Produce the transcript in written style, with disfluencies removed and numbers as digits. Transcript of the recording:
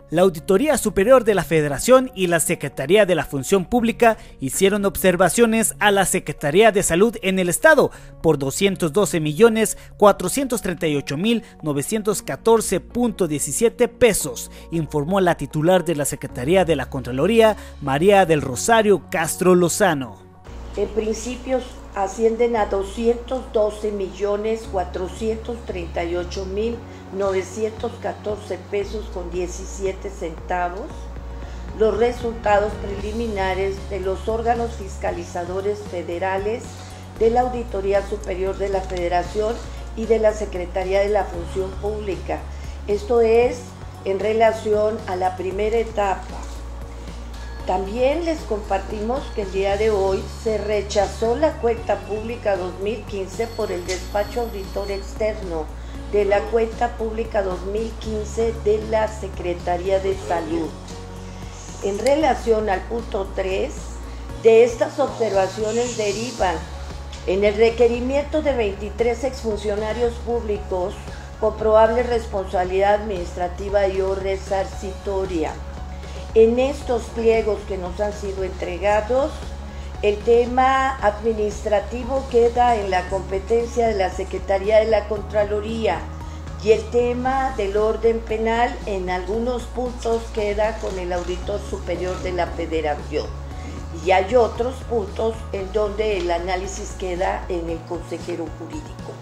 La Auditoría Superior de la Federación y la Secretaría de la Función Pública hicieron observaciones a la Secretaría de Salud en el Estado por 212.438.914.17 pesos, informó la titular de la Secretaría de la Contraloría, María del Rosario Castro Lozano. En principio ascienden a 212.438.914 pesos con 17 centavos los resultados preliminares de los órganos fiscalizadores federales de la Auditoría Superior de la Federación y de la Secretaría de la Función Pública. Esto es en relación a la primera etapa. También les compartimos que el día de hoy se rechazó la cuenta pública 2015 por el despacho auditor externo de la cuenta pública 2015 de la Secretaría de Salud. En relación al punto 3, de estas observaciones derivan en el requerimiento de 23 exfuncionarios públicos con probable responsabilidad administrativa y o resarcitoria. En estos pliegos que nos han sido entregados, el tema administrativo queda en la competencia de la Secretaría de la Contraloría y el tema del orden penal en algunos puntos queda con el Auditor Superior de la Federación. Y hay otros puntos en donde el análisis queda en el consejero jurídico.